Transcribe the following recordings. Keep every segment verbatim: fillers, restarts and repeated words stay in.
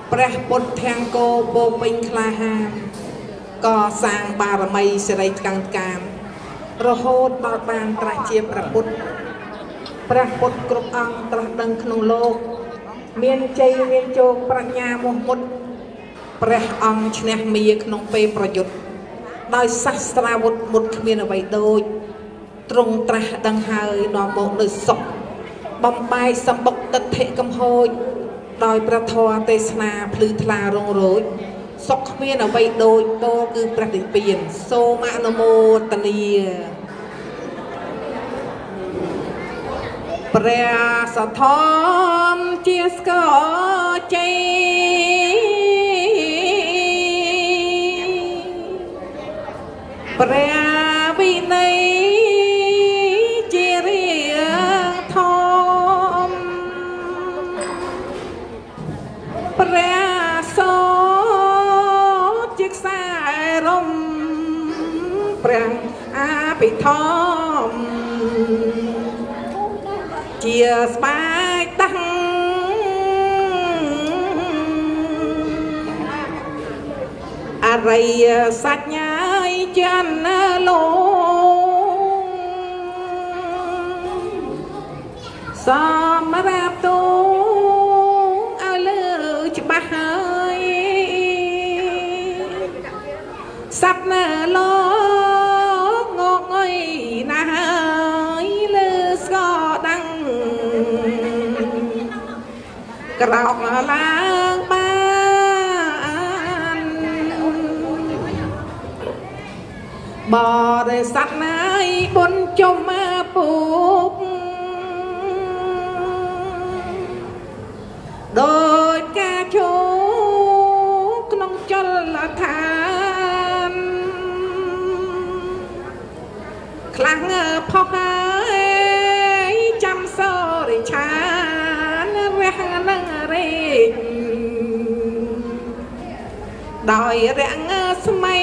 ព្រះពុទ្ធធាងគោពោពេញក្លាហានកសាងបារមីសិរីកាំងកាមរហូតដល់បានត្រាស់ជាព្រះពុទ្ធព្រះពុទ្ធគ្រប់អង្គត្រាស់ដឹងក្នុងលោកមានជ័យមានជោគប្រាជ្ញាមោះមុតព្រះអង្គឈ្នះមាក្នុងពេលប្រយុទ្ធដោយសាស្ត្រាវុធមុតគ្មានអ្វីដូចទ្រង់ត្រាស់ដឹងហើយនាំមកនៅសុខបំបាយសម្បុកទិដ្ឋិកំហូចដោយព្រះធម៌ទេសនាភ្លឺថ្លារងរោចសុខគ្មានអ្វីដូចពោគឺព្រះនិព្វានសូមអនុមោទនាព្រះសទ្ធំជាស្គរជ័យព្រះវិន័យជារៀងធំព្រះសូត្រជាខ្សែរំព្រះអភិធម្មជាស្បែកតាំងអរិយសច្ញាយចន្ទលោកសម្រាប់ទូឲ្យលើច្បាស់ហើយសັບណាលោកងកអុយណាស់ហើយលើស្គរដាំងក្រោកឡើងបានបរិស័ទណាយបុណ្យចុំមកពុកដោយការចូលក្នុងចលដ្ឋានខ្លាំងផុសហើយចាំសរិឆានរះនឹងរេកដោយរាំងស្មៃ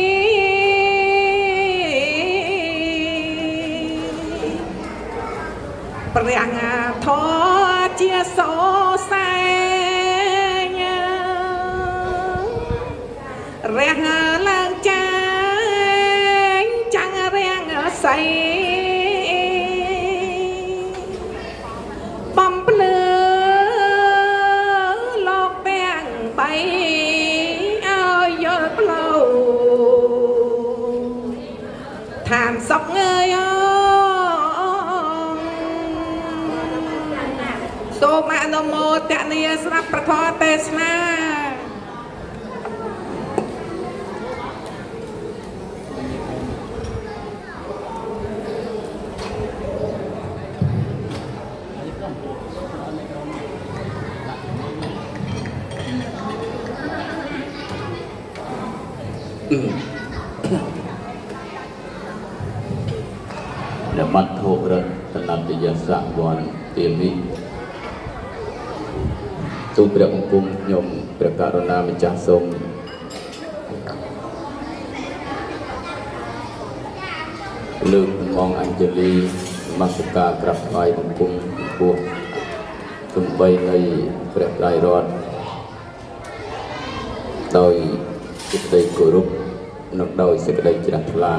ព្រះធម៌ជាសោសែងរះឡើងចាញ់ចាំងរាំងសៃបំភ្លឺលោកទាំងបីឲ្យយល់ផ្លូវឋានសុខអើយសូមអនុមោទនាស្រាប់ព្រះធម៌ទេសនាដែលបាត់ធោរតនតយសៈវ័នទាវិទូលព្រះអង្គមខ្ញុំព្រះករុណាម្ចាស់សូមលើកមងអញ្ជលីនមស្ការក្រាបថ្វាយបង្គំចំពោះសំបីនៃព្រះត្រៃរតន៍ដោយសេចក្តីគោរពនិងដោយសេចក្តីជ្រះថ្លា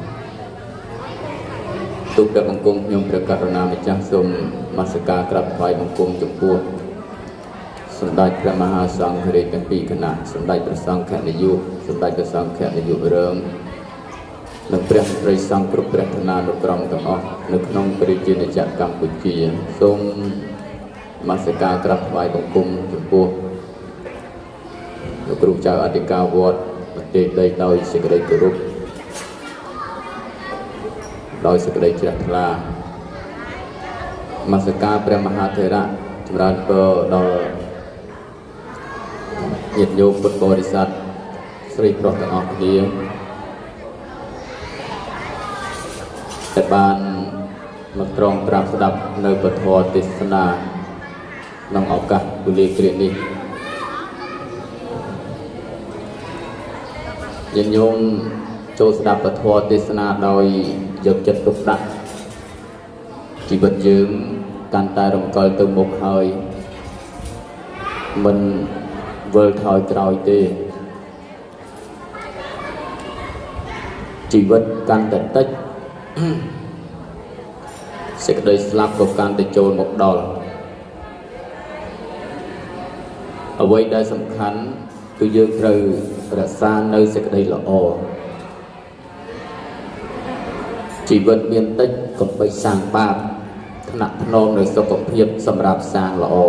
ទូលព្រះអង្គមខ្ញុំព្រះករុណាម្ចាស់សូមនមស្ការក្រាបថ្វាយបង្គំចំពោះសម្ដេចព្រះមហាសង្ឃរាជទាំងពីរគណៈសម្ដេចព្រះសង្ឃនាយកសម្ដេចព្រះសង្ឃនាយករឿងនិងព្រះស្រីសង្ឃគ្រប់ព្រះឋានានុក្រមទាំងអស់នៅក្នុងប្រជាជាតិកម្ពុជាសូមនមស្ការក្រាបថ្វាយបង្គំចំពោះលោកគ្រូចៅអធិការវត្តប្រទេសដីដោយសេចក្តីគោរពដោយសេចក្តីជ្រះថ្លានមស្ការព្រះមហាថេរៈចម្រើនពរដល់ញាតិញោមពុទ្ធបរិស័ទស្រីប្រុសទាំងអស់គ្នាដែលបានមកត្រង់ត្រាប់ស្ដាប់នៅពធទេសនាក្នុងឱកាសពលាគ្រានេះញាតិញោមចូលស្ដាប់ពធទេសនាដោយយកចិត្តទុកដាក់ជីវិតយើងកាន់តែរំកិលទៅមុខហើយមិនវិលថយក្រោយទេជីវិតកាន់តែតិចសេចក្តីស្លាប់ក៏កាន់តែចូលមកដល់អ្វីដែលសំខាន់គឺយើងត្រូវរក្សានៅសេចក្តីល្អជីវិតមានតិចកុំបីសាងបាបថ្នាក់ថ្នមនៅសុខភាពសម្រាប់សាងល្អ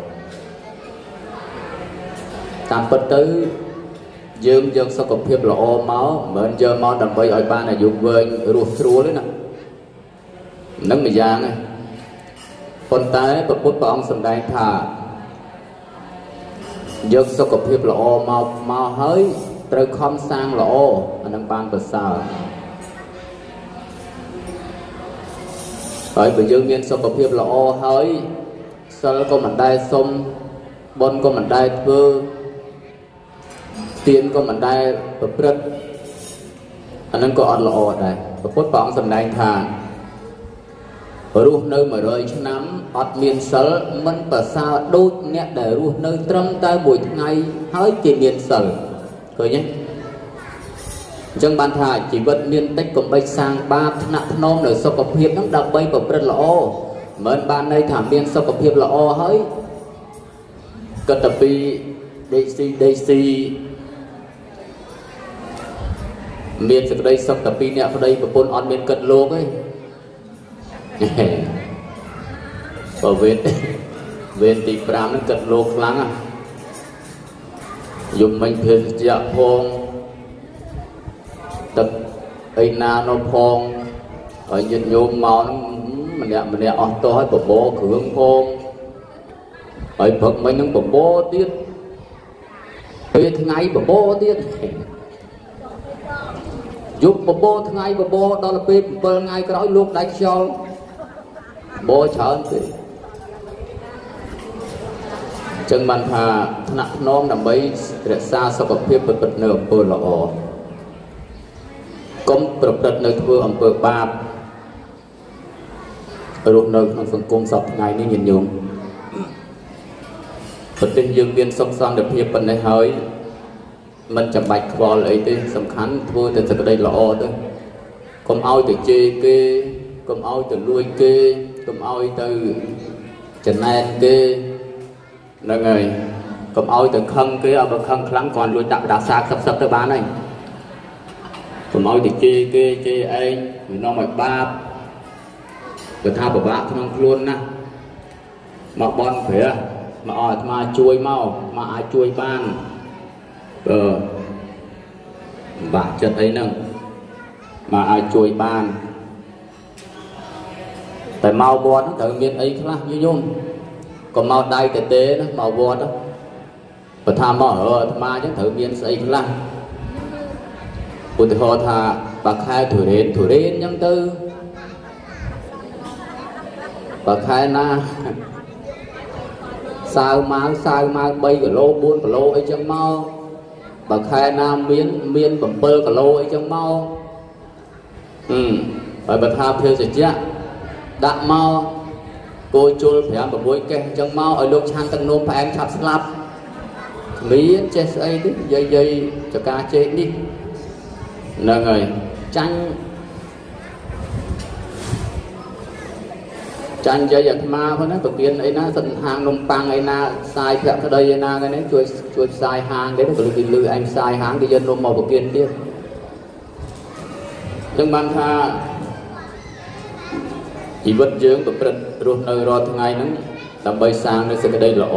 តាមពិតទៅយើងយកសុខភាពល្អមកមិនមែនយកមកដើម្បីឲ្យបានអាយុវែងរស់ស្រួលទេណានឹងម្យ៉ាងហ្នឹងប៉ុន្តែព្រះពុទ្ធព្រះអង្គសម្ដែងថាយកសុខភាពល្អមកមកហើយត្រូវខំសាងល្អអានឹងបានប្រសើរហើយបើយើងមានសុខភាពល្អហើយសិលក៏មិនដែលសុំបុណ្យក៏មិនដែលធ្វើទានក៏មិនដែលប្រព្រឹត្តអានឹងក៏អត់ល្អដែរព្រះពុទ្ធព្រះអង្គសម្ដែងថារស់នៅមួយរយឆ្នាំអត់មានសិលមិនប្រសើរដូចអ្នកដែលរស់នៅត្រឹមតែមួយថ្ងៃហើយគេមានសិលឃើញទេអញ្ចឹងបានថាជីវិតមានតិចកុំបីសាងបាបថ្នាក់ថ្នមនៅសុខភាពហ្នឹងដើម្បីប្រព្រឹត្តល្អមិនបានន័យថាមានសុខភាពល្អហើយគិតតែពីដេកស៊ីដេកស៊ីមានសេចក្តីសុខតែពីអ្នកប្តីប្រពន្ធអត់មានគិតលោកទេបើវេទវេទទីប្រាំហ្នឹងគិតលោកខ្លាំងណាយំមិញភេសជ្ជៈផងទឹកអីណានោះផងហើយញាតិញោមមកហ្នឹងម្នាក់ម្នាក់អស់តោះហើយបបោគ្រឿងផងហើយព្រឹកមិញហ្នឹងបបោទៀតពេលថ្ងៃបបោទៀតយប់បបោថ្ងៃបបោដល់ពេលbảyថ្ងៃក្រោយលោកដាច់ខ្យល់បោច្រើនទេចឹងបានថាថ្នាក់ថ្នមដើម្បីរក្សាសុខភាពប្រព្រឹត្តនៅអំពើល្អកុំប្រព្រឹត្តនៅធ្វើអំពើបាបរស់នៅក្នុងសង្គមសពថ្ងៃនេះញាតិញោមប្រទេសយើងមានសុខសន្តិភាពប៉ុណ្ណេះហើយមិនចាំបាច់ខ្វល់អីទេសំខាន់ធ្វើតែសេចក្តីល្អទៅកុំឲ្យទៅជេរគេកុំឲ្យទៅលួចគេកុំឲ្យទៅចំណែនគេហ្នឹងហើយកុំឲ្យទៅខឹងគេឲ្យបើខឹងខ្លាំងគ្រាន់លួចដាក់ដាក់សាខ្សឹបខ្សឹបទៅបានហើយកុំឲ្យទៅជេរគេជេរឯងវានាំឲ្យបាបបើថាពិបាកក្នុងខ្លួនណាមកបន់ព្រះមកឲ្យអាត្មាជួយមកមកអាចជួយបានអឺបាក់ចិត្តអីហ្នឹងមកអាចជួយបានតែមកវត្តត្រូវមានអីខ្លះញោមកុំមកដៃទៅទេណាមកវត្តបើថាមកអាត្មាអញ្ចឹងត្រូវមានស្អីខ្លះឧទាហរណ៍ថាបើខែធុរេនធុរេនអញ្ចឹងទៅបើខែណាសាវម៉ាវសាវម៉ាវ3គីឡូ4គីឡូអីចឹងមកបើខែណាមានមាន7គីឡូអីចឹងមកហឹមហើយបើថាភេសជ្ជៈដាក់មកគោជុល5 6កេះអញ្ចឹងមកឲ្យលោកឆាន់ទឹកនោមផ្អែមឆាប់ស្លាប់មានចេះស្អីទេយាយយាយចកាជេកនេះហ្នឹងហើយចាញ់ចាញ់យាយអាត្មាផងណាប្រគៀនអីណាសិនហាងនំប៉័ងអីណាផ្សាយភក្តីអីណាគេនេះជួយជួយផ្សាយហាងគេទៅគេលឺឯងផ្សាយហាងគេយកនំមកប្រគៀនទៀតអញ្ចឹងបានថាជីវិតយើងប្រព្រឹត្តរស់នៅរាល់ថ្ងៃហ្នឹងដើម្បីសាងនូវសេចក្តីល្អ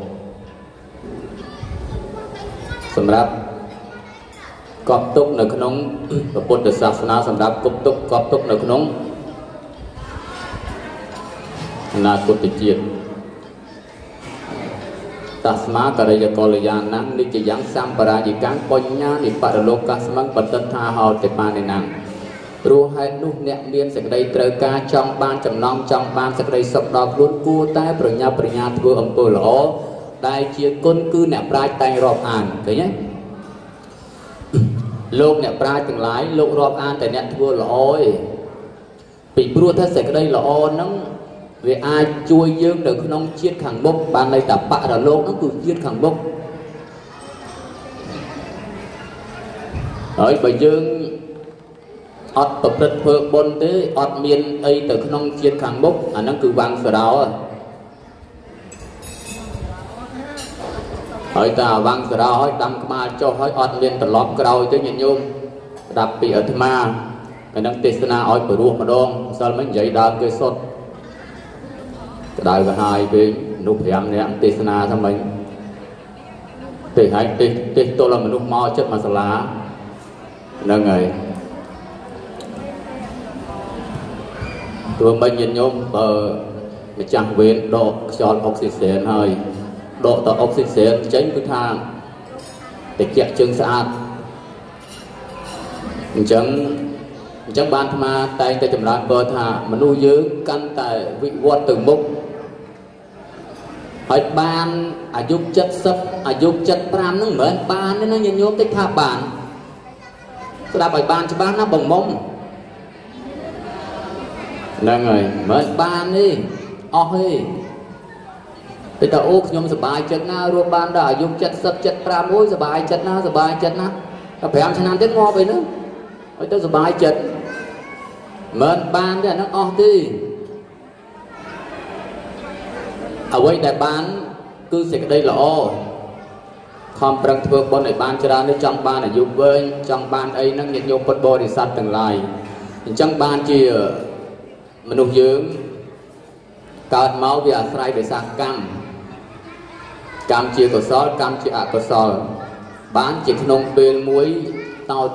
សម្រាប់កប់ទុកនៅក្នុងពុទ្ធសាសនាសម្រាប់គប់ទុកកប់ទុកនៅក្នុងអនាគតជាតិតាស្មាករិយកល្យាណំនិច្ចយ៉ាងសម្បរាយិកាំបញ្ញានិបរលោកកស្មੰបតិថាហោតិបានិណាំព្រោះហេតុនោះអ្នកមានសេចក្តីត្រូវការចង់បានចំណងចង់បានសេចក្តីសុខដល់ខ្លួនគួរតែប្រញាប់ប្រញាល់ធ្វើអំពើល្អដែលជាគុណគឺអ្នកប្រាជ្ញតែងរាប់អានឃើញទេលោកអ្នកប្រាជ្ញទាំងឡាយលោករាប់អានតែអ្នកធ្វើល្អឯងពីព្រោះថាសេចក្តីល្អហ្នឹងវាអាចជួយយើងនៅក្នុងជាតិខាងមុខបានន័យថាបរលោកហ្នឹងគឺជាតិខាងមុខហើយបើយើងអត់ប្រព្រឹត្តធ្វើបុណ្យទេអត់មានអីទៅក្នុងជាតិខាងមុខអាហ្នឹងគឺវាំងសរោហើយតាវាំងសរោហើយដាំក្បាលចុះហើយអត់មានត្រឡប់ក្រោយទៅញាតិញោមស្ដាប់ពីអាត្មាហើយនឹងទេសនាឲ្យព្រោះម្ដងម្សិលមិញនិយាយដើមគេសុទ្ធក្តៅក្រហាយពេកមនុស្សប្រាំនាក់ទេសនាថាម៉េចទេហើយទេសទេសទល់មនុស្សមកចិត្តមួយសាលាហ្នឹងហើយទោះមិនញាតិញោមបើម្ចាស់វេនដកខ្យល់អុកស៊ីសែនហើយដកទៅអុកស៊ីសែនចេញគឺថាតិចជើងស្អាតអញ្ចឹងអញ្ចឹងបានអាត្មាតែងតែចម្រើនពរថាមនុស្សយើងកាន់តែវិវត្តទៅមុខហើយបានអាយុเจ็ดสิบអាយុเจ็ดสิบห้าហ្នឹងមិនមែនបានទេណាញាតិញោមតិចថាបានស្ដាប់ឲ្យបានច្បាស់ណាបងមុំហ្នឹងហើយមិនមែនបានទេអស់ទេពេលតើអូខ្ញុំសប្បាយចិត្តណារស់បានដល់អាយុเจ็ดสิบ เจ็ดสิบห้าអូយសប្បាយចិត្តណាសប្បាយចិត្តណាដល់ប្រាំឆ្នាំទៀតងាប់អីហ្នឹងឲ្យទៅសប្បាយចិត្តមិនបានទេអាហ្នឹងអស់ទេអ្វីដែលបានគឺសេចក្តីល្អខំប្រឹងធ្វើបុណ្យឲ្យបានច្រើននេះចង់បានអាយុវែងចង់បានអីហ្នឹងញាតិញោមពុទ្ធបរិស័ទទាំងឡាយអញ្ចឹងបានជាមនុស្សយើងកើតមកវាអាស្រ័យដោយសារកម្មកម្មជាកុសលកម្មជាអកុសលបានជាក្នុងពេលមួយតោត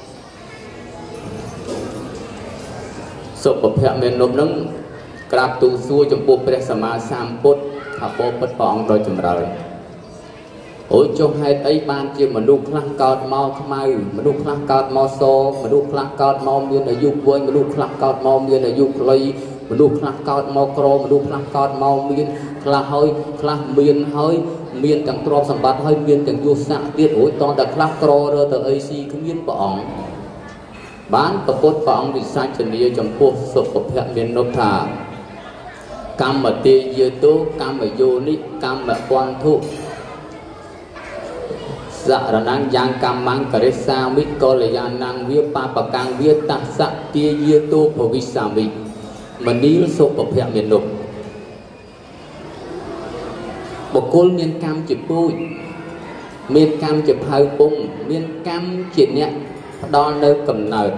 សុភភមេនុបនឹងក្រាបទូលសួរចំពោះព្រះសម្មាសម្ពុទ្ធថាបបិទ្ធព្រះអង្គដ៏ចម្រើនអូចុះហេតុអីបានជាមនុស្សខ្លះកើតមកខ្មៅមនុស្សខ្លះកើតមកសមនុស្សខ្លះកើតមកមានអាយុវែងមនុស្សខ្លះកើតមកមានអាយុខ្លីមនុស្សខ្លះកើតមកក្រមនុស្សខ្លះកើតមកមានខ្លះហើយខ្លះមានហើយមានទាំងទ្រព្យសម្បត្តិហើយមានទាំងយសស័ក្តិទៀតអូយតតែខ្លះក្ររើទៅអីស៊ីគ្មានព្រះអង្គបានប្រពុតព្រះអង្គវិសាចនាចំពោះសុភភមេនុបថាកម្មទេយតោកម្មយោនិកម្មពន្ធុសរណង្យ៉ាងកម្មង្ករិសាមិកលយានังវាបបកាំងវាតសៈទាយតោភវិសាមិមនីលសុភភមេនុបបុគ្គលមានកម្មជាពូជមានកម្មជាផៅពងមានកម្មជាអ្នកផ្ដល់នៅកំណើត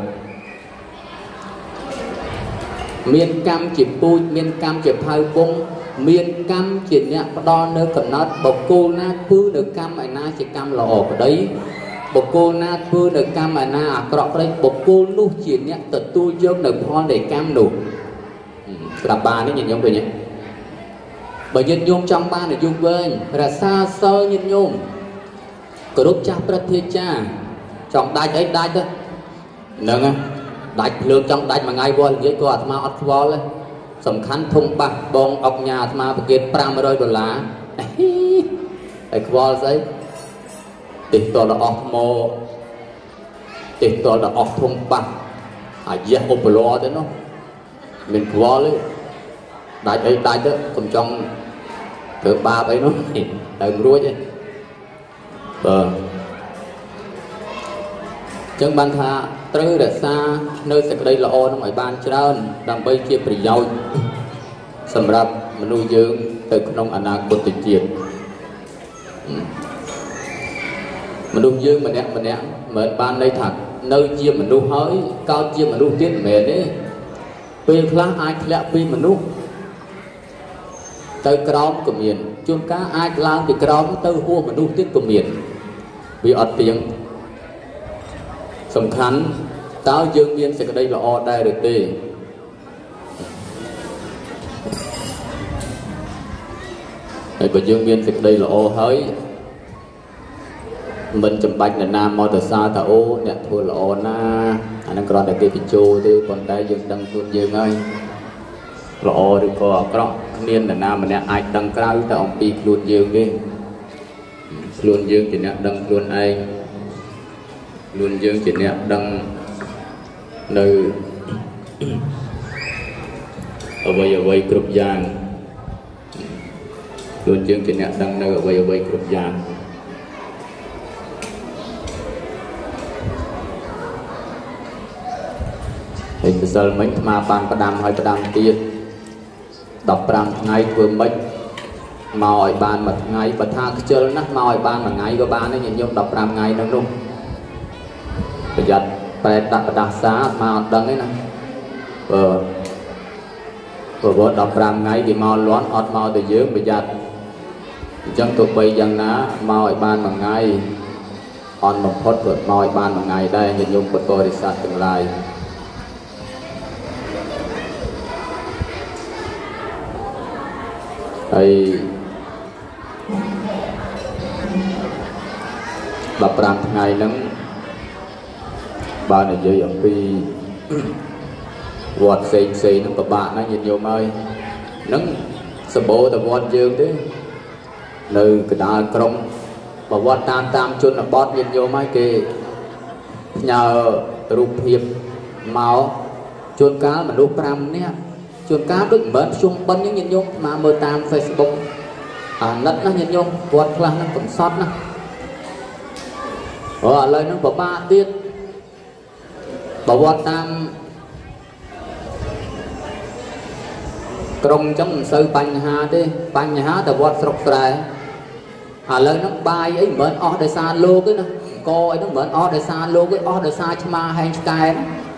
មានកម្មជាពូជមានកម្មជាផៅពងមានកម្មជាអ្នកផ្ដល់នៅកំណត់បុគ្គលណាធ្វើនៅកម្មឯណាជាកម្មល្អក្តីបុគ្គលណាធ្វើនៅកម្មឯណាអាក្រក់ក្តីបុគ្គលនោះជាអ្នកទទួលយកនៅផលនៃកម្មនោះស្ដាប់បាននេះញាតិញោមឃើញទេបើញាតិញោមចង់បានអាយុវែងរក្សាសិលញាតិញោមគោរពចាស់ព្រឹទ្ធាចារ្យចង់ដាច់អីដាច់ទៅហ្នឹងដាច់ភ្លើងចង់ដាច់មួយថ្ងៃវល់និយាយក៏អាត្មាអត់ខ្វល់ទេសំខាន់ធំបាសបងអុកញ៉ាអាត្មាប្រគេតប្រាំរយដុល្លារហើយខ្វល់ស្អីទេតដល់អស់ថ្មទេតដល់អស់ធំបាសអាយះឧបលោទៅនោះមានខ្វល់ទេដាច់អីដាច់ទៅកុំចង់ធ្វើបាបអីនោះទៅរួចទេបាទចឹងបានថាត្រូវរក្សានៅសេចក្តីល្អនោះឲ្យបានច្រើនដើម្បីជាប្រយោជន៍សម្រាប់មនុស្សយើងទៅក្នុងអនាគតជាតិមនុស្សយើងម្នាក់ម្នាក់មិនបានន័យថានៅជាមនុស្សហើយកើតជាមនុស្សទៀតមិនមែនទេពេលខ្លះអាចធ្លាក់ពីមនុស្សទៅក្រោមក៏មានជួនកាលអាចឡើងពីក្រោមទៅហួសមនុស្សទៀតក៏មានវាអត់ទៀងសំខាន់តើយើងមានសេចក្តីល្អដែរឬទេហើយបើយើងមានសេចក្តីល្អហើយមិនចាំបាច់នរណាមកទៅសារថាអូអ្នកធ្វើល្អណាអាហ្នឹងគ្រាន់តែគេបញ្ចូលទេប៉ុន្តែយើងដឹងខ្លួនយើងហើយល្អឬក៏អាក្រក់គ្មាននរណាម្នាក់អាចដឹងក្រៅតែអំពីខ្លួនយើងទេខ្លួនយើងជាអ្នកដឹងខ្លួនឯងខ្លួនយើងជាអ្នកដឹងនៅអ្វីអ្វីគ្រប់យ៉ាងខ្លួនយើងជាអ្នកដឹងនៅអ្វីអ្វីគ្រប់យ៉ាង Hình từ sơ mình mà bàn bà đàm hỏi bà đàm tiết đọc rằm ngày vừa mấy mà hỏi bàn mà ngày bà thang chơi nát mà hỏi bàn mà ngày có bàn ấy nhìn nhung đọc rằm ngày nâng luôn bây giờ bà đặt đặt xá mà đăng ấy nè ờ vừa vừa đọc rằm ngày thì màu loán ọt màu từ dưới bây giờ chân tụi bây dân ná mà hỏi bàn mà ngày on một phút vượt mà hỏi bàn mà ngày đây nhìn nhung của tôi thì sát tương lai hay đọc rằm ngày nâng ba này dưới ở khi vọt xì xì nâng bà bạn nó nhìn vô ơi nâng sơ bố ta vọt dương thế nơi cái đá krong bà vọt tam tam chôn là bót nhìn vô mấy kì nhờ rụp hiệp máu chôn cá mà rụp rằm nè chôn cá đức mến xung bấn những nhìn vô mà mơ tam Facebook à nất nó nhìn vô vọt là nó cũng sót nó ở lời nó bảo ba tiết bảo vọt tam krong trong sơ bánh hà đi bánh hà ta vọt sọc sài à lời nó bài ấy mến o để xa lô cái nó coi nó mến o để xa lô cái o để xa chma hay cái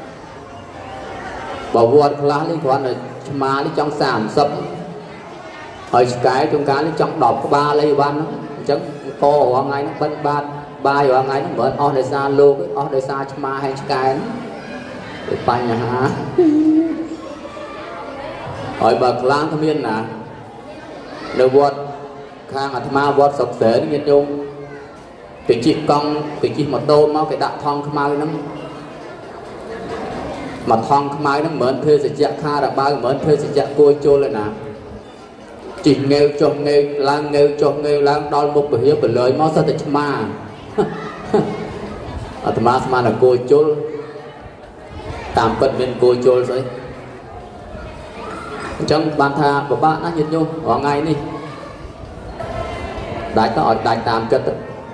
bảo vọt là liên quan là chma đi trong sản sập ở cái trong cái trong đọc ba lấy ban nó chẳng co ở ngay nó bên ba bài ở ngay nó mến o để xa lô cái o để xa chma hay cái để bánh hà hỏi bà lang thâm yên nè nếu vọt khang à thma vọt sọc sế nó nghiên nhung thì chỉ con thì chỉ một tô máu cái đạn thong khmai nó mà thong khmai nó mến thuê sẽ chạy kha đã bao mến thuê sẽ chạy côi trôi lại nè chỉ nghêu cho nghêu lang nghêu cho nghêu lang đo một bữa hiếu bữa lời máu sao tới thma à thma thma là côi trôi tạm cận bên côi trôi rồi trong bàn thà của bạn đã nhìn nhung ở ngày đi đại có ở đại tam chất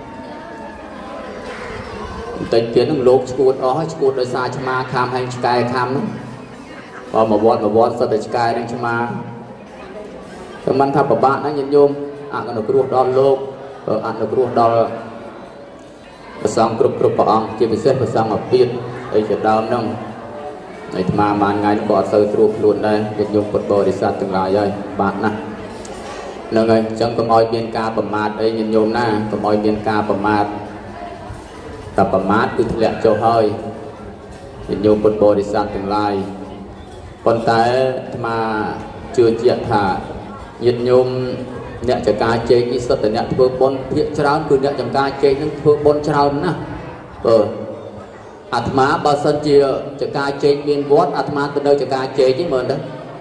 tình kiến nó lốp skuột ó skuột đời xa chama kham hay sky kham và một vọt một vọt sao đời sky đang chama trong bàn thà của bạn đã nhìn nhung ăn nó cứ đo lốp ở ăn nó cứ đo xong group group của ông chỉ bị xếp vào xong ở biển ấy chỉ đau nông này mà mà ngày nó có sơ trụ luôn đây được dùng một bò để sát từng lại rồi bạn nè nè người chẳng có mọi biên ca bầm mát ấy nhìn nhôm na có mọi biên ca bầm mát tập bầm mát cứ lẹ cho hơi nhìn nhôm một bò để sát từng lại còn tại mà chưa chuyện thả nhìn nhôm nhẹ cho ca chơi cái sợi nhẹ thưa bon hiện trao cứ nhẹ cho ca chơi những thưa bon trao nè ờ Atma bao sân chia cho ca chơi miền vót Atma từ đâu cho ca chơi chứ mền đó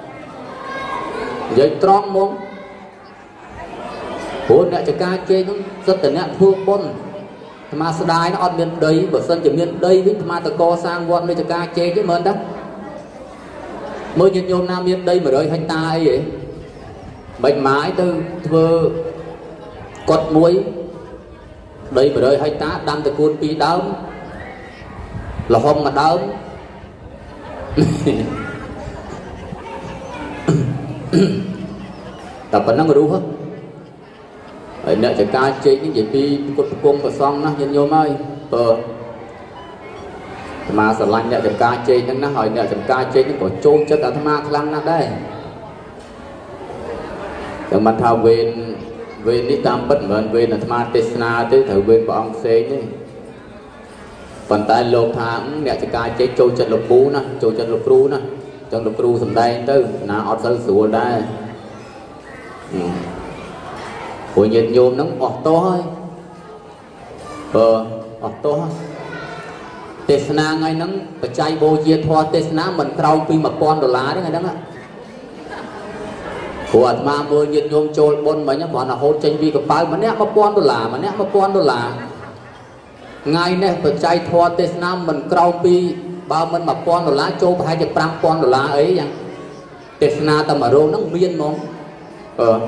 vậy tròn mông hôn lại cho ca chơi cũng rất là nè thương bon Atma sài nó on miền đây bao sân chỉ miền đây với Atma từ co sang vót nơi cho ca chơi chứ mền đó mới nhìn nhôm nam miền đây mà đợi hành ta ấy vậy bệnh mái từ thưa cột muối đây mà đợi hành ta đang từ cuốn pi đau là hôm mà đau tập nó có đủ hết ở nãy chỉ ca chơi những gì đi cột cung và xong nó nhìn vô mai ờ mà sờ lạnh nãy chỉ ca chơi những nó hỏi nãy chỉ ca chơi những cổ trôn cho cả tham ma lăng nó đây nhưng mà thao về về đi tam bất mệnh về là tham ma tesna tới thử về của ông xe nhé phần tay lột thang nè chỉ cái chế trôi chân lục bú nè trôi chân lục ru nè chân lục ru sầm đây tư na ọt sơ sủa đây của nhiệt nhôm nó ọt to thôi ờ ọt to tesna ngay nó phải chạy bô chia thoa tesna mình trâu pi một con đô la đấy ngay đó á của mà mưa nhiệt nhôm trôi bôn mấy nhá còn là hốt tranh vi cái bài mà nè một con đô la mà nè một con đô la ngày này phải chạy thoa tết nam mình trâu pi bao mình mà con đô la châu hai chục trăm con đô la ấy chẳng tết nam ta mà rô nó miên mong ờ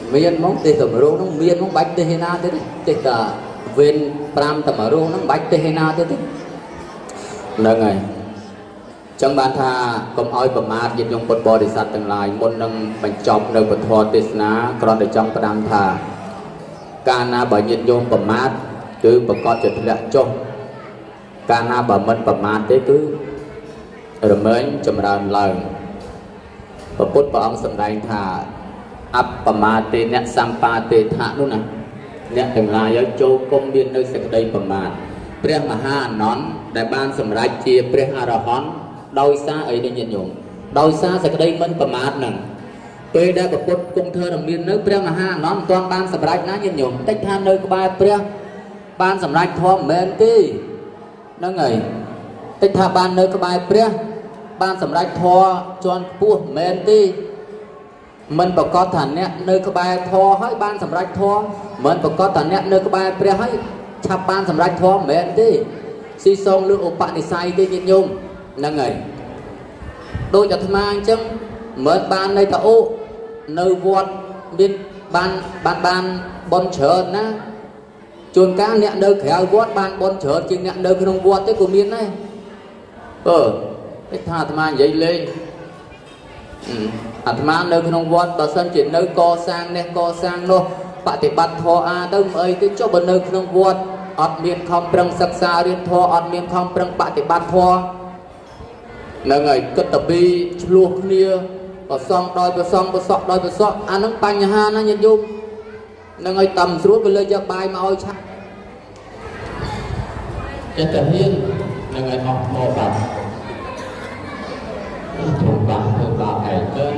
miên mong tê tầm rô nó miên mong bạch tê hê na thế đấy tê tà viên pram tầm rô nó bạch tê hê na thế đấy nâng này chẳng bàn thà công oi bầm mát dịch dụng bột bò để sạch từng lại môn nâng bánh chọc nơi bột thọ tê ná còn để trong pram thà ca na bởi dịch dụng bầm mát cứ bậc con chợt lẹ cho ca na bởi mân bầm mát thế cứ rồi mới chậm rãi lời và bút bảo ông sầm đánh thà áp bầm mát thế nè sampa thế thà luôn nè nè từng lại ở châu công biên nơi sạch đây bầm mátព្រះមហាអនន្តដែលបានសម្រេចជាព្រះអរហន្តដោយសារអីនេះញាតិញោមដោយសារសេចក្តីមិនប្រមាទនឹងពេលដែលព្រះពុទ្ធគង់ធ្វើរមៀននៅព្រះមហាអនន្តមិនទាន់បានសម្រេចណាញាតិញោមតិចថានៅក្បែរព្រះបានសម្រេចធម៌មិនមែនទេហ្នឹងហើយតិចថាបាននៅក្បែរព្រះបានសម្រេចធម៌ជាន់ខ្ពស់មិនមែនទេមិនប្រកាសថាអ្នកនៅក្បែរធម៌ហើយបានសម្រេចធម៌មិនប្រកាសថាអ្នកនៅក្បែរព្រះហើយឆាប់បានសម្រេចធម៌មិនមែនទេស៊ីសងលើឧបនិស្ស័យទេញាតិញោមហ្នឹងហើយដូចអាត្មាអញ្ចឹងមិនបាននៅតអូនៅវត្តមានបានបានបានបន់ច្រើនណាជួនកាលអ្នកនៅក្រៅវត្តបានបន់ច្រើនជាងអ្នកនៅក្នុងវត្តទេក៏មានដែរអឺគេថាអាត្មានិយាយលេងអាត្មានៅក្នុងវត្តបើសិនជានៅកសាងនេះកសាងនោះបฏิបត្តិធម៌អាទៅអីទៅចុះបើនៅក្នុងវត្តអត់មានខំប្រឹងសិក្សារៀនធម៌អត់មានខំប្រឹងបฏิបត្តិធម៌ហ្នឹងហើយគិតតែពីឆ្លោះគ្នាប្រសងដោយប្រសងប្រសក់ដោយប្រសក់អាហ្នឹងបញ្ហាណាញាតិញោមហ្នឹងហើយតំស្រួលក៏លើយកបាយមកឲ្យឆាប់ចេះតែហ៊ានហ្នឹងហើយអស់មកបាត់ធ្វើបាបធ្វើបាបឯងទៅ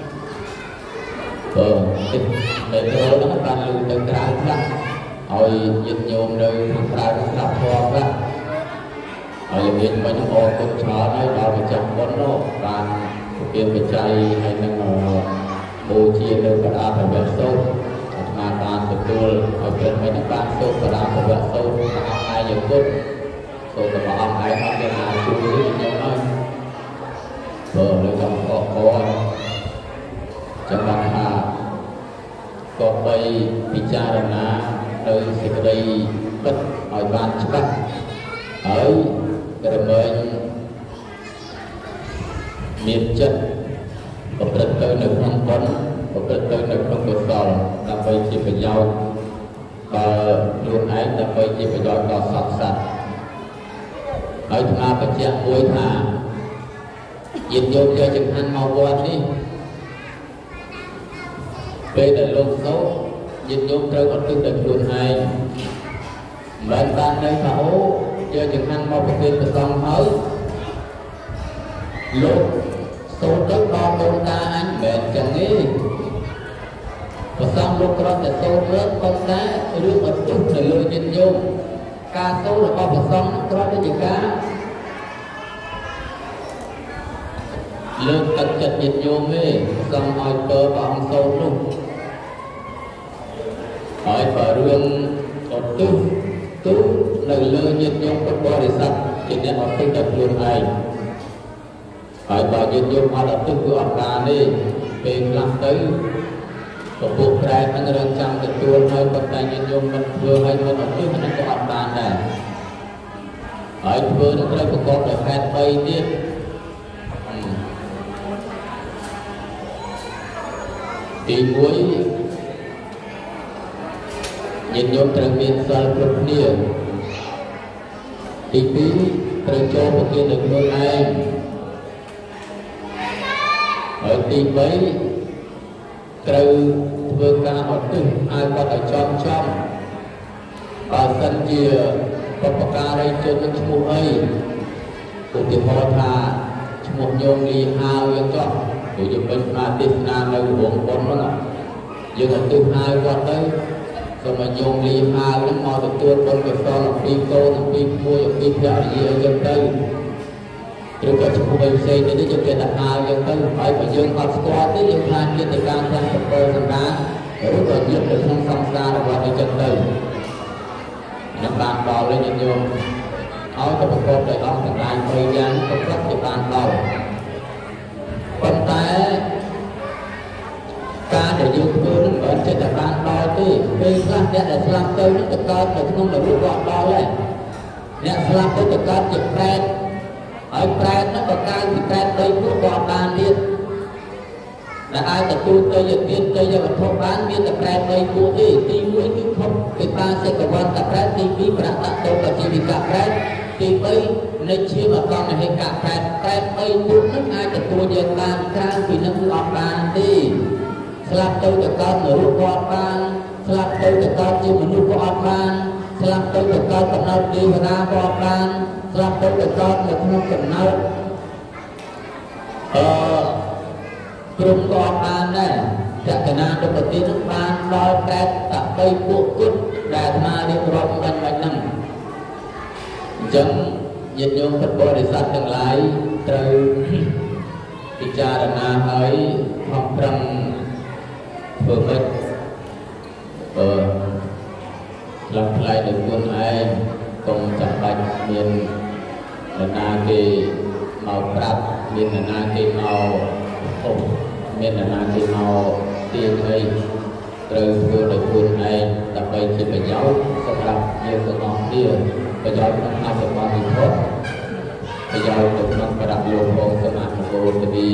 អឺតិចតែចូលហ្នឹងបានលឺទៅក្រៅខ្លះឲ្យញាតិញោមនៅក្រៅស្ដាប់ធម៌ខ្លះហើយមានមិនអរគុណច្រើនហើយដល់ម្ចាស់បុណ្យនោះបានពីបច្ច័យហើយនឹងបូជានៅបដាប្រវត្តិសូត្រអាត្មាបានទទួលឲ្យព្រះមិនបានសូត្របដាប្រវត្តិសូត្រតាមឯងយកគុណសូត្ររបស់អង្គឯងអត់មានអាចជួយទេញោមហើយបើលើកអង្គកកចាំបានថាក៏បីពិចារណានៅសេចក្តីពិតឲ្យបានច្បាស់ហើយរមែងមានចិត្តប្រព្រឹត្តទៅនៅក្នុងបុណ្យប្រព្រឹត្តទៅនៅក្នុងកុសលដើម្បីជាប្រយោជន៍ដល់ខ្លួនឯងដើម្បីជាប្រយោជន៍ដល់សត្វសត្វហើយអាត្មាបញ្ជាក់មួយថាញាតិញោមយកចង្ហាន់មកវត្តនេះពេលដែលលោកសូត្រញាតិញោមត្រូវអត់ទឹកដល់ខ្លួនឯងមិនបាននៅថាអូយកចង្ហាន់មកប្រគេនព្រះសង្ឃហើយលោកសូត្រទៅដល់ដូនតាអញមិនមែនចឹងទេព្រះសង្ឃលោកគ្រាន់តែសូត្រលើប៉ុន្តែរឿងអត់ទុកទៅលើញាតិញោមការសូត្ររបស់ព្រះសង្ឃគ្រាន់តែជាការលើកទឹកចិត្តញាតិញោមទេព្រះសង្ឃឲ្យពើព្រះអង្គសូត្រនោះហើយបើរឿងអត់ទុកគឺនៅលើញាតិញោមពុទ្ធបរិស័ទជាអ្នកអត់ទុកដល់ខ្លួនឯងហើយបើញាតិញោមអត់អត់ទុកគឺអត់បានទេពេលខ្លះទៅពពុះប្រែនឹងរងចាំទទួលហើយប៉ុន្តែញាតិញោមមិនធ្វើហើយមិនអត់ទុកហ្នឹងក៏អត់បានដែរហើយធ្វើនឹងត្រូវប្រកបដោយហេតុបីទៀតទីមួយញាតិញោមត្រូវមានសិលគ្រប់គ្នាទីពីរត្រូវចូលប្រគេនដល់ខ្លួនឯងហើយទីបីត្រូវធ្វើការអត់ទិញឲ្យគាត់ឲ្យចំចំបើសិនជាបុព្វការីជននឹងឈ្មោះអីឧទាហរណ៍ថាឈ្មោះញោមលីហៅយ៉ាងចោះព្រោះយើងពេញផ្នែកទេសនានៅរោងបុណ្យហ្នឹងយើងឲ្យទិញឲ្យគាត់ទៅសូមឲ្យញោមលីហៅហ្នឹងមកទទួលបុណ្យកុសលអំពីកូនអំពីក្មួយអំពីភរិយាយើងទៅឬក៏ឈ្មោះអីផ្សេងទៀតយើងគេដាក់ហៅយើងទៅហើយបើយើងអត់ស្គាល់ទេយើងខ្លាចជាទៅការទាំងប្រពោសម្ដាឬក៏ញាតិនៅក្នុងសង្សាររបស់យើងទៅនឹងបានដល់លេញញោមឲ្យទៅប្រកបដោយអង្គទាំងឡាយបីយ៉ាងក៏ផ្លាស់ជាបានដល់ប៉ុន្តែការដែលយើងធ្វើនឹងមិនចេះតែស្លាប់ទៅនឹងទៅកើតនៅក្នុងនរកអត់ដល់ទេអ្នកស្លាប់ទៅទៅកើតជាប្រែតហើយប្រែតហ្នឹងក៏កើតពីប្រែតដីពួកក៏អត់បានទៀតដែលអាចទទួលទៅយកទៀតទៅយកវត្ថុបានមានតែប្រែតដីពួកទេទីមួយគឺខុសពីបាសិកវត្តប្រែតទីពីរប្រតតោបជីវិកប្រែតទីបីនៃជាអកមហេកប្រែតប្រែតបីពួកហ្នឹងអាចទទួលយកបានក្រៅពីនឹងគឺអត់បានទេស្លាប់ទៅទៅកើតនរកក៏អត់បានស្លាប់ទៅទៅកើតជាមនុស្សក៏អត់បានស្លាប់ទៅទៅកើតកំណើតទេវតាក៏អត់បានស្លាប់ទៅទៅកើតនៅក្នុងកំណើតអឺក្រុមក៏អត់បានដែរចក្រណាទុបតិនឹងបានដល់ប្រែតតបីពួកគុណដែលអាត្មារៀបរាប់មិនមិនហ្នឹងអញ្ចឹងញាតិញោមពុទ្ធបរិស័ទទាំងឡាយត្រូវពិចារណាហើយខំប្រឹងធ្វើម៉េចអឺឡើងថ្លៃដល់ខ្លួនឯងកុំចាំបាច់មាននរណាគេមកប្រាប់មាននរណាគេមកអូមាននរណាគេមកទាញអីត្រូវធ្វើដោយខ្លួនឯងដើម្បីជាប្រយោជន៍សម្រាប់យើងទាំងអស់គ្នាប្រយោជន៍ក្នុងអត្ថបទវិភពប្រយោជន៍ទៅក្នុងបរិបទលោកផងសមាធិពោធនី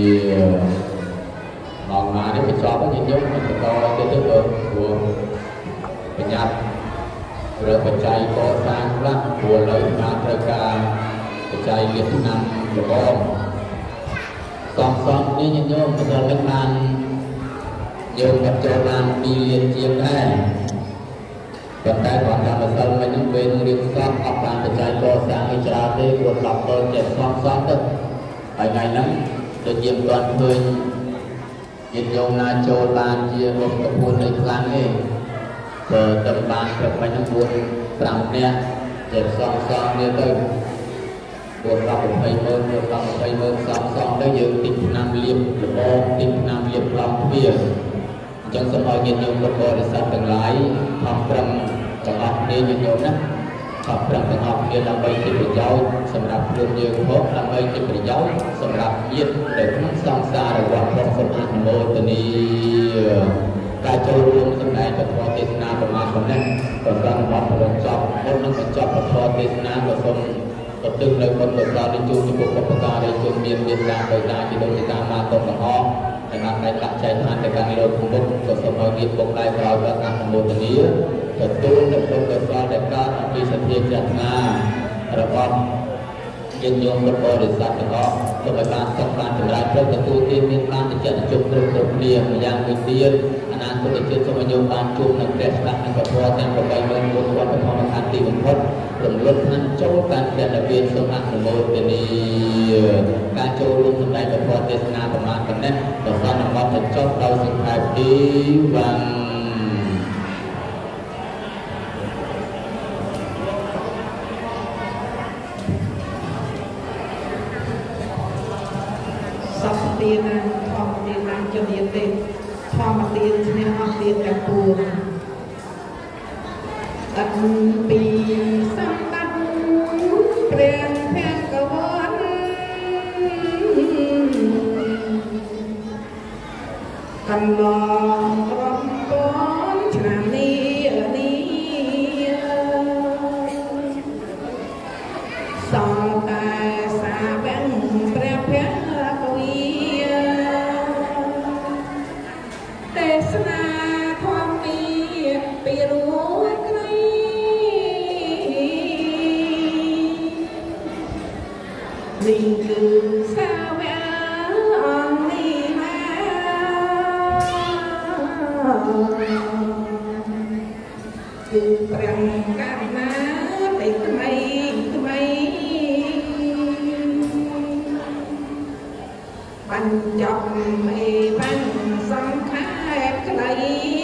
មកមកនេះបញ្ចប់ហើយយើងមិនបន្តទៅទៅព្រោះប្រញាប់រើបច្ច័យកសាងខ្លះព្រោះលើការត្រូវការបច្ច័យលៀបឆ្នាំល្បងសំសំនេះញាតិញោមបន្តលើកបានយើងក៏ចូលបានពីលៀនជាងដែរប៉ុន្តែគាត់ថាម្សិលមិញហ្នឹងពេលរៀបសំអត់បានបច្ច័យកសាងឲ្យច្រើនទេព្រោះដល់ទៅចេះសំសំទៅហើយថ្ងៃហ្នឹងដូចជាមិនទាន់ឃើញញាតិញោមណាចូលបានជារកកពួនឲ្យខ្លាំងទេបើទៅបានព្រឹកមិញហ្នឹងបួនប្រាំនាក់ចេះសំសំនេះទៅបួនដល់ยี่สิบម៉ឺនបួនដល់ยี่สิบម៉ឺនសំសំទៅយើងទិញឆ្នាំលៀបល្បងទិញឆ្នាំលៀបឡំទ្វារអញ្ចឹងសូមឲ្យញាតិញោមពុទ្ធបរិស័ទទាំងឡាយខំប្រឹងទាំងអស់គ្នាញាតិញោមណាខំប្រឹងទាំងអស់គ្នាដើម្បីជាប្រយោជន៍សម្រាប់ខ្លួនយើងផងដើម្បីជាប្រយោជន៍សម្រាប់ញាតិនៅក្នុងសង្សារវដ្តផងសូមអនុមោទនាការចូលរួមសម្ដែងពធទេសនាប្រមាណប៉ុណ្ណេះក៏សន្និបាតបញ្ចប់មុននឹងបញ្ចប់ពធទេសនាក៏សូមឧទ្ទិសនៅបុណ្យកុសលនេះជូនចំពោះបុព្វការីជនមានមេត្តាបិតាជីដូនជីតាមាតុទាំងអស់ដែលបានតែដាក់ចែកឋានទៅកាន់លោកមុខក៏សូមឲ្យមានបុកដៃក្រោយដល់អនុមោទនាទទួលនៅបុណ្យកុសលដែលកើតអំពីសទ្ធាជ្រះថ្នារបស់ញាតិញោមពុទ្ធបរិស័ទទាំងអស់សូមឲ្យបានសុខបានចម្រើនព្រមទទួលទានមានបានចិត្តជុំគ្រប់គ្រប់គ្នាម្យ៉ាងមួយទៀតអនាគតជាតិសូមឲ្យញោមបានជួបនឹងព្រះស្ដេចនិងពធទាំងប្របីមើលមួយវត្តបឋមខណ្ឌទីបំផុតរំលត់ឋានចូលតាមព្រះនិព្វានសូមអនុមោទនាការចូលរួមសម្ដែងពធទេសនាប្រមាណប៉ុណ្ណេះក៏សន្និបាតបញ្ចប់ដោយសង្ខេបទីវ៉ាន់សពទានធម្មទានជំនាញទេធម្មទានស្នេហ៍ទានទាំងពួងអត់ពីសម្បត្តិព្រះភគវន្តកន្លងរំពងឆ្នាំនេះនេះសល់តែសាវែងព្រះភគវីទេសនាធម្មពីពីរួចក្តីនេះគឺសាវែងអង្គនេះគឺព្រះករុណាតែថ្មីថ្មីបញ្ចប់មេបានសង្ខេបខ្លី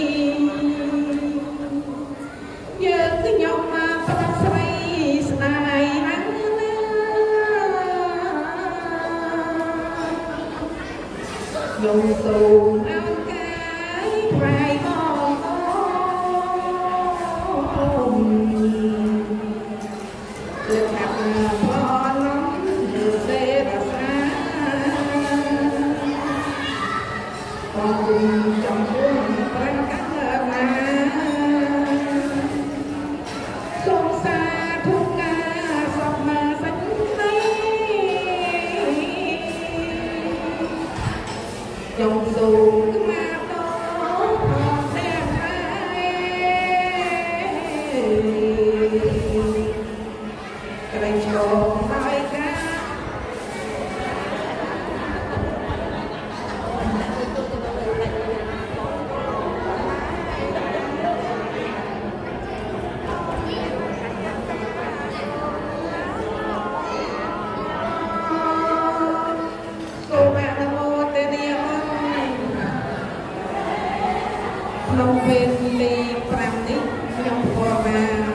យើងខ្ញុំមកប្រដស្រីស្ដាយណាស់យំសូមអើកាយថ្វាយបងអូនលើកអាប់ផលលើសេរសាបងចំពោះព្រះករុណាខ្ញុំសូមមកដល់តែក្រែងឈរហើយកាក្នុងពេលទីប្រាំនេះខ្ញុំក៏បាន